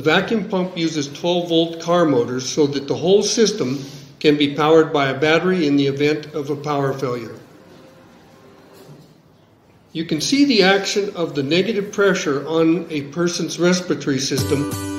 vacuum pump uses 12-volt car motors so that the whole system can be powered by a battery in the event of a power failure. You can see the action of the negative pressure on a person's respiratory system